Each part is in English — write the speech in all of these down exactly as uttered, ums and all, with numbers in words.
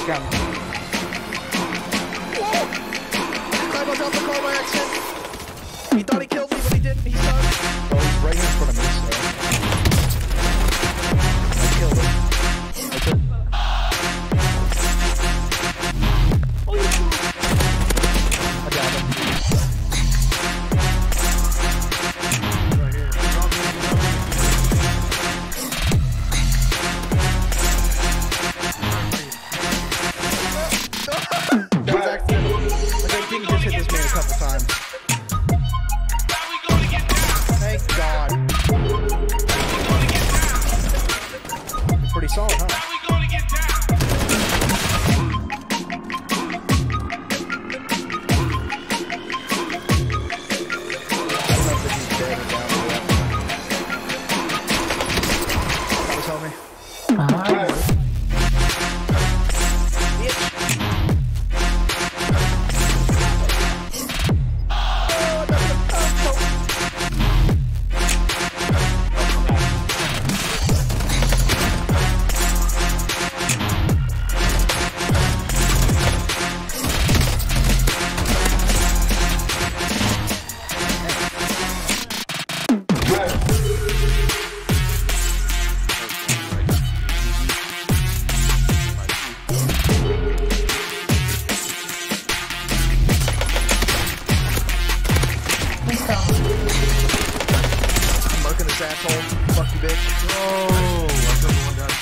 He's coming. Whoa! I was off the car by accident. He thought he killed me, but he didn't. He's done. Oh, he's right in front of me, so. I killed him. I took. Oh, yeah. I got him. Right here. That was accidental. I think he just hit this man a couple times. Thank God. Pretty solid, huh? Tell me. Uh-huh. I'm marking this asshole. Fuck you, bitch. Oh, I took one down.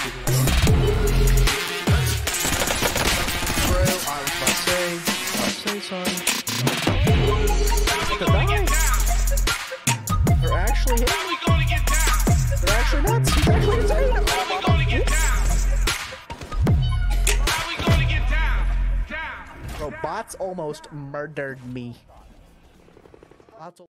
Bro, I was about to say, I was say sorry. Look at that. They're actually hitting. They're actually nuts. He's actually insane. Bro, bots almost murdered me. Bots